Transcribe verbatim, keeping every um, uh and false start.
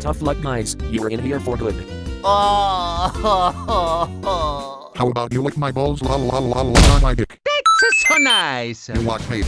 Tough luck, guys. You're in here for good. Oh. How about you lick my balls? La la la la la my dick. That's so nice. You like me?